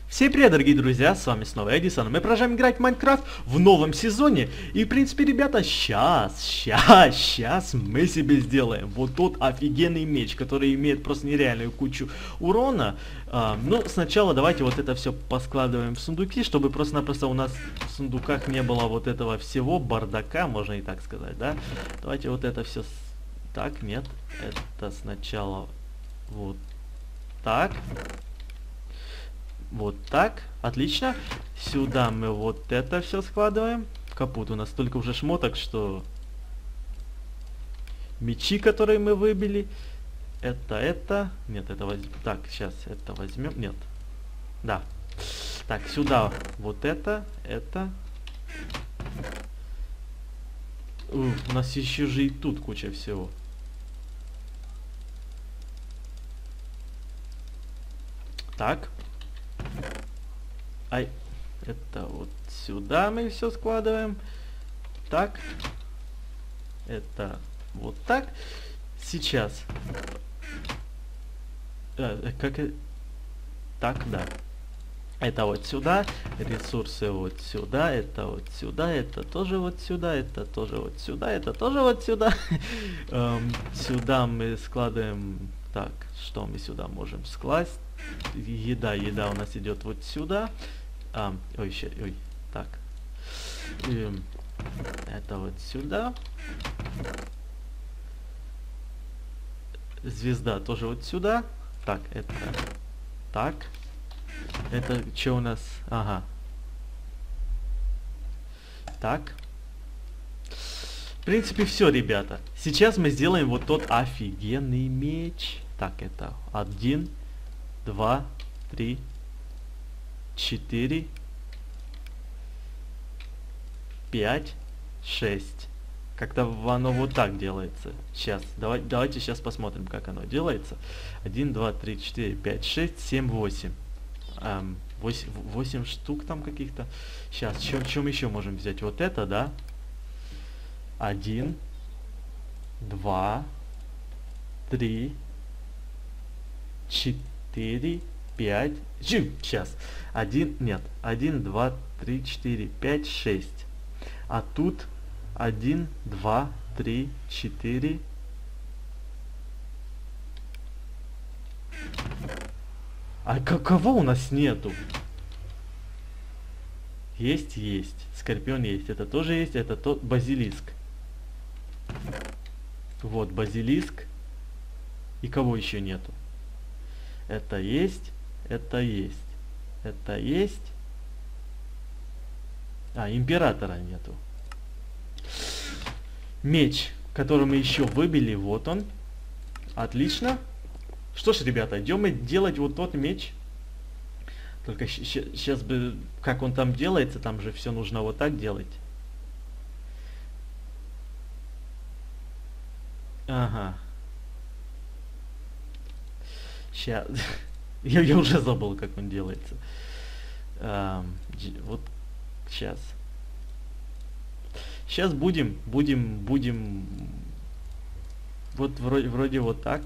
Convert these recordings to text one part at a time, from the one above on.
Всем привет, дорогие друзья, с вами снова Эдисон. Мы продолжаем играть в Майнкрафт в новом сезоне. И, в принципе, ребята, сейчас мы себе сделаем вот тот офигенный меч, который имеет просто нереальную кучу урона. Но сначала давайте вот это все поскладываем в сундуки, чтобы просто-напросто у нас в сундуках не было вот этого всего бардака, можно и так сказать, да? Давайте вот это все... Так, нет, это сначала вот так. Вот так, отлично. Сюда мы вот это все складываем. Капут, у нас столько уже шмоток, что... Мечи, которые мы выбили. Это... Нет, это возьмем. Так, сейчас это возьмем. Нет. Да. Так, сюда вот это. У нас еще же и тут куча всего. Так. Ай, это вот сюда мы все складываем. Так. Это вот так. Сейчас. Так, да. Это вот сюда. Ресурсы вот сюда. Это вот сюда. Это тоже вот сюда. Это тоже вот сюда. Это тоже вот сюда. Сюда мы складываем... Так, что мы сюда можем скласть? Еда у нас идет вот сюда. Ой, так. Это вот сюда. Звезда тоже вот сюда. Так, это... Так. Это что у нас? Ага. Так. В принципе, все, ребята. Сейчас мы сделаем вот тот офигенный меч. Так, это 1, 2, 3, 4, 5, 6. Как-то оно вот так делается. Сейчас, давайте сейчас посмотрим, как оно делается. 1, 2, 3, 4, 5, 6, 7, 8. 8 штук там каких-то. Сейчас, чем еще можем взять? Вот это, да? 1, 2, 3, 4, 5. Сейчас. 1, 2, 3, 4, 5, 6. А тут 1, 2, 3, 4. А кого у нас нету? Есть. Скорпион есть. Это тоже есть. Это тот базилиск. Вот базилиск. И кого еще нету? Это есть. Императора нету. Меч, который мы еще выбили, вот он. Отлично. Что ж, ребята, идем мы делать вот тот меч. Только сейчас бы, как он там делается, там же все нужно вот так делать. Ага. Сейчас. Я уже забыл, как он делается. Вот сейчас. Сейчас будем. Вот вроде вот так.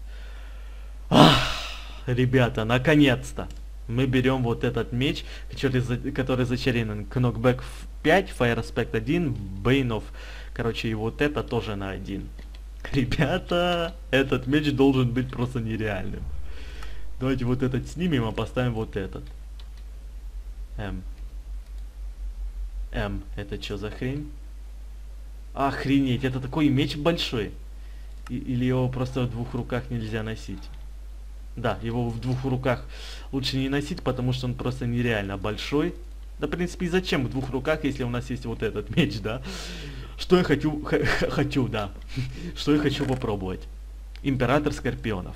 Ребята, наконец-то мы берем вот этот меч, который зачарен Knockback 5, Fire Aspect 1, Bane of. Короче, и вот это тоже на 1. Ребята, этот меч должен быть просто нереальным. Давайте вот этот снимем, а поставим вот этот. Это что за хрень? Охренеть, это такой меч большой. Или его просто в двух руках нельзя носить? Да, его в двух руках лучше не носить, потому что он просто нереально большой. Да, в принципе, и зачем в двух руках, если у нас есть вот этот меч, да? Что я хочу, да. Что я хочу попробовать. Император Скорпионов.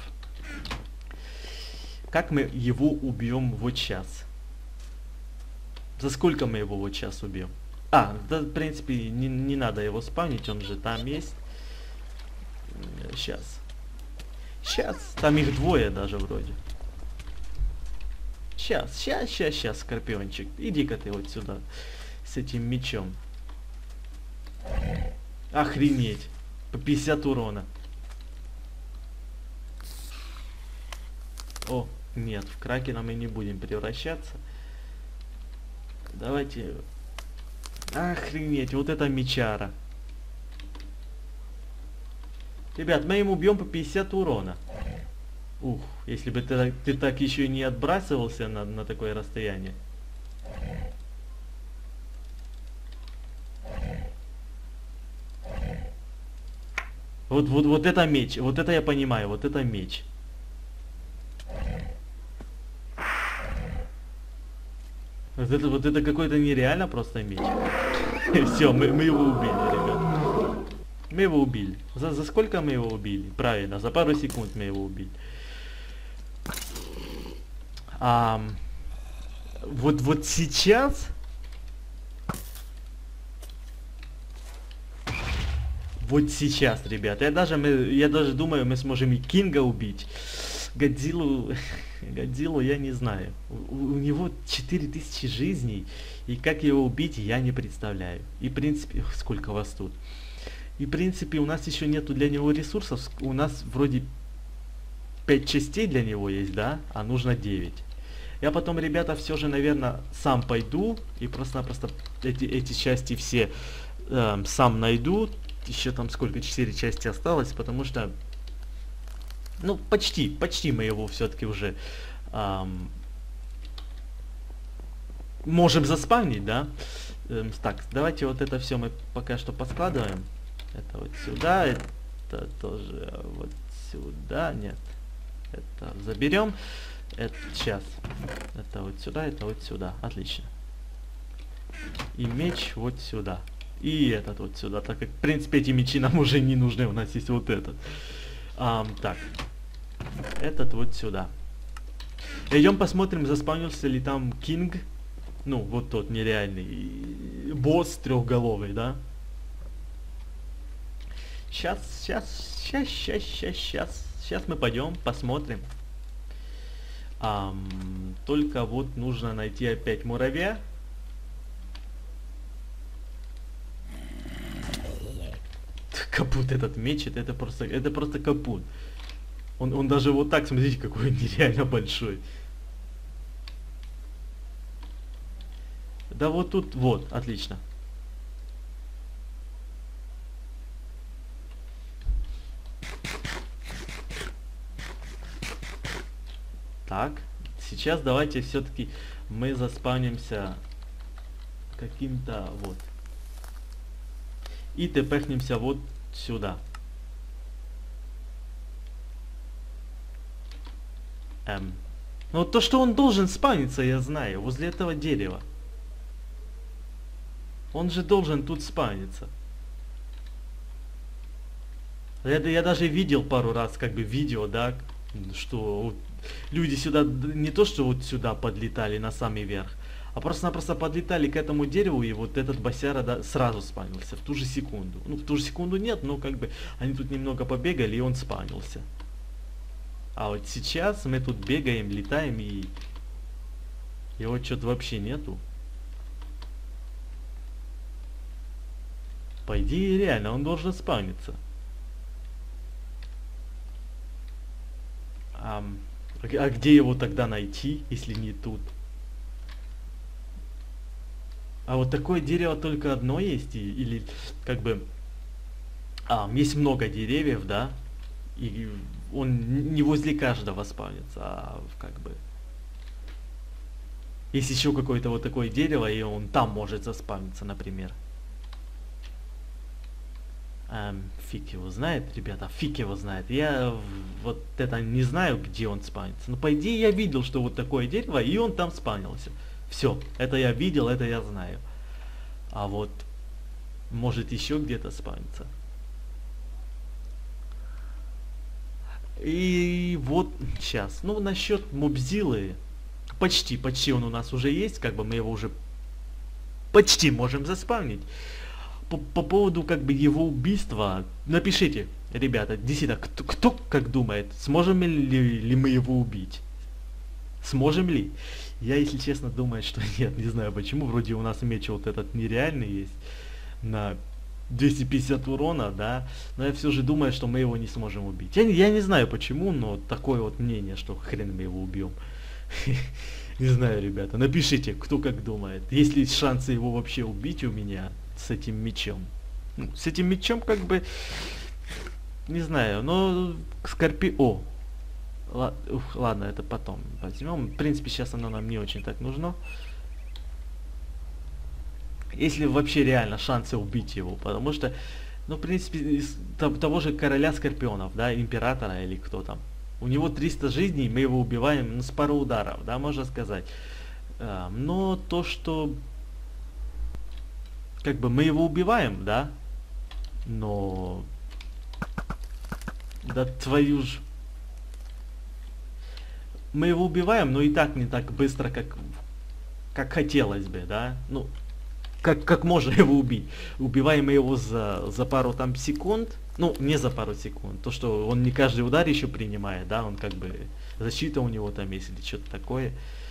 Как мы его убьем вот сейчас? За сколько мы его вот сейчас убьем? Да, в принципе, не надо его спавнить, он же там есть. Сейчас. Там их двое даже вроде. Сейчас, Скорпиончик. Иди-ка ты вот сюда. С этим мечом. Охренеть. По 50 урона. О, Нет, в кракена мы не будем превращаться. Давайте... Охренеть, вот это мечара. Ребят, мы ему убьем по 50 урона. Ух, если бы ты так еще и не отбрасывался на такое расстояние. Вот это меч, вот это я понимаю, вот это меч. Вот это какой-то нереально просто меч. Все, мы его убили, ребят. Мы его убили. За сколько мы его убили? Правильно, за пару секунд мы его убили. Вот сейчас... Вот сейчас, ребят. Я даже думаю, мы сможем и Кинга убить. Годзиллу я не знаю. У него 4000 жизней. И как его убить, я не представляю. И в принципе... Сколько вас тут? И в принципе у нас еще нету для него ресурсов. У нас вроде 5 частей для него есть, да? А нужно 9. Я потом, ребята, все же, наверное, сам пойду. И просто-напросто эти части все сам найду. Еще там сколько? 4 части осталось. Потому что... Ну, почти мы его все-таки уже можем заспавнить, да? Так, давайте вот это все мы пока что поскладываем. Это вот сюда, это тоже вот сюда, нет. Это заберем. Это сейчас. Это вот сюда. Отлично. И меч вот сюда. И этот вот сюда. Так как, в принципе, эти мечи нам уже не нужны. У нас есть вот этот. Так. Этот вот сюда. Идем посмотрим, заспавнился ли там Кинг. Ну, вот тот нереальный босс трехголовый, да? Сейчас мы пойдем, посмотрим. Только вот нужно найти опять муравья. Капут этот мечет, это просто капут. Он даже вот так, смотрите, какой он нереально большой. Да вот тут, вот, отлично. Так, сейчас давайте все-таки мы заспавнимся каким-то вот. И тпхнемся вот сюда. Ну вот то, что он должен спавниться, я знаю, возле этого дерева. Он же должен тут спавниться. Я даже видел пару раз, как бы, видео, да, что вот люди сюда, не то что вот сюда подлетали на самый верх, а просто-напросто подлетали к этому дереву, и вот этот босяра, да, сразу спавнился, в ту же секунду. Ну, в ту же секунду нет, но как бы они тут немного побегали, и он спавнился. А вот сейчас мы тут бегаем, летаем, и его что-то вообще нету. По идее, реально, он должен спавниться. А где его тогда найти, если не тут? А вот такое дерево только одно есть, или как бы... есть много деревьев, да? И он не возле каждого спавнится, а как бы... Есть еще какое-то вот такое дерево, и он там может заспавниться, например. Фиг его знает, ребята, фиг его знает. Я вот это не знаю, где он спавнится. Но по идее я видел, что вот такое дерево, и он там спавнился. Все, это я видел, это я знаю. А вот может еще где-то спавнится. И вот сейчас. Ну, насчет Мобзилы. Почти он у нас уже есть. Как бы мы его уже почти можем заспавнить. По поводу как бы его убийства, напишите, ребята, действительно, кто как думает, сможем ли мы его убить? Сможем ли? Я, если честно, думаю, что нет, не знаю почему, вроде у нас меч вот этот нереальный есть на 250 урона, да, но я все же думаю, что мы его не сможем убить. Я не знаю почему, но такое вот мнение, что хрен мы его убьем. Не знаю, ребята, напишите, кто как думает. Есть ли шансы его вообще убить у меня с этим мечом? Ну, с этим мечом как бы, не знаю, но Скорпио. Ладно, это потом возьмем. В принципе, сейчас оно нам не очень так нужно. Если вообще реально шансы убить его, потому что, ну, в принципе, из того же короля Скорпионов, да, императора или кто там, у него 300 жизней, мы его убиваем, ну, с пару ударов, да, можно сказать. Но то, что, как бы, мы его убиваем, да, но, да твою ж, мы его убиваем, но и так не так быстро, как хотелось бы, да, ну, как можно его убить? Убиваем его за пару там секунд. Ну, не за пару секунд. То, что он не каждый удар еще принимает, да, он как бы защита у него там есть или что-то такое.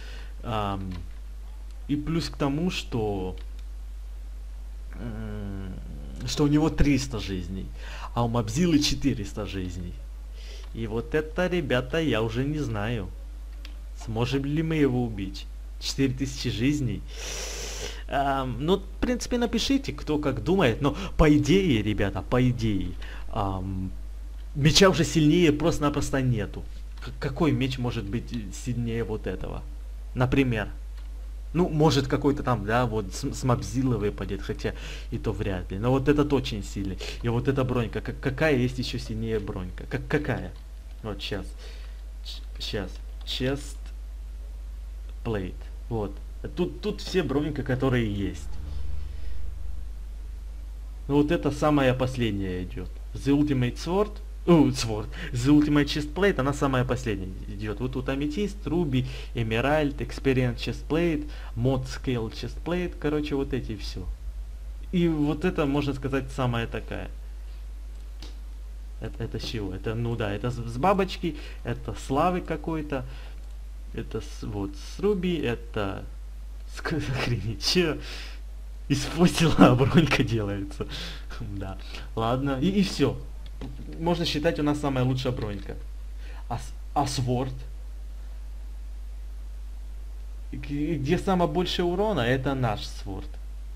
И плюс к тому, что у него 300 жизней, а у Мобзилы 400 жизней. И вот это, ребята, я уже не знаю. Сможем ли мы его убить? 4000 жизней. Ну, в принципе, напишите, кто как думает. Но по идее, ребята, по идее, меча уже сильнее просто-напросто нету. Какой меч может быть сильнее вот этого? Например. Ну, может какой-то там, да, вот с Мобзилы выпадет, хотя и то вряд ли. Но вот этот очень сильный. И вот эта бронька. Какая есть еще сильнее бронька? Какая? Вот сейчас. Сейчас. Chest plate. Вот. Тут все бронька, которые есть. Ну вот это самая последняя идет. The Ultimate Sword. The Ultimate Chestplate, она самая последняя идет. Вот тут Amethyst, Ruby, Emerald, Experience Chestplate, Mod Scale Chestplate. Короче, вот эти все. И вот это, можно сказать, самая такая. Это с чего? Это, ну да, это с бабочки, это славы какой-то. Это вот с Ruby, это... Охренеть, че? Из фосила бронька делается. Да. Ладно. И все. Можно считать, у нас самая лучшая бронька. А Sword? Где самое большее урона, это наш Sword.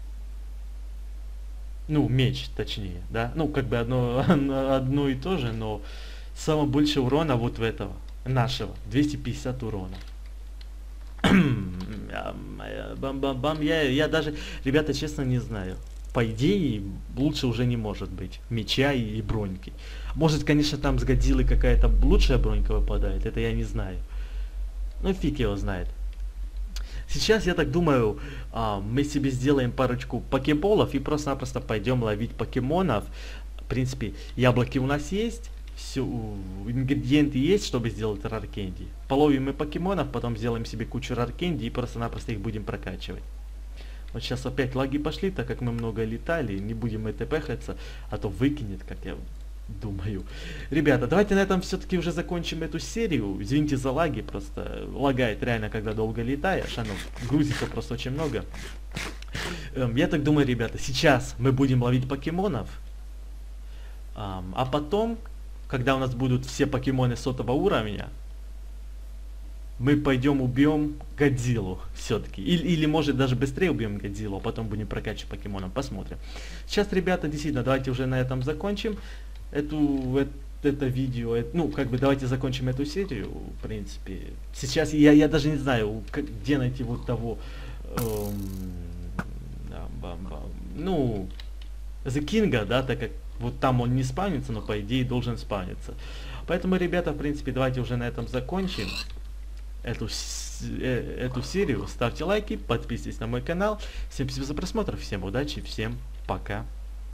Ну, меч, точнее, да? Ну, как бы одно и то же, но самое большее урона вот в этого. Нашего. 250 урона. Бам-бам-бам, я даже, ребята, честно не знаю. По идее, лучше уже не может быть меча и броньки. Может, конечно, там с Годзиллы какая-то лучшая бронька выпадает, это я не знаю. Ну, фиг его знает. Сейчас, я так думаю, мы себе сделаем парочку покеболов и просто-напросто пойдем ловить покемонов. В принципе, яблоки у нас есть. Все, ингредиенты есть, чтобы сделать раркенди. Половим мы покемонов, потом сделаем себе кучу раркенди и просто-напросто их будем прокачивать. Вот сейчас опять лаги пошли, так как мы много летали, не будем это пехаться, а то выкинет, как я думаю. Ребята, давайте на этом все-таки уже закончим эту серию. Извините за лаги, просто лагает реально, когда долго летаешь, оно грузится просто очень много. Я так думаю, ребята, сейчас мы будем ловить покемонов, а потом... Когда у нас будут все покемоны 100 уровня, мы пойдем убьем Годзиллу все-таки. Или может даже быстрее убьем Годзиллу, а потом будем прокачивать покемонов. Посмотрим. Сейчас, ребята, действительно, давайте уже на этом закончим это видео. Ну, как бы давайте закончим эту серию, в принципе. Сейчас я даже не знаю, где найти вот того... ну, The King, да, так как вот там он не спавнится, но по идее должен спавниться. Поэтому, ребята, в принципе, давайте уже на этом закончим эту серию. Ставьте лайки, подписывайтесь на мой канал. Всем спасибо за просмотр, всем удачи, всем пока.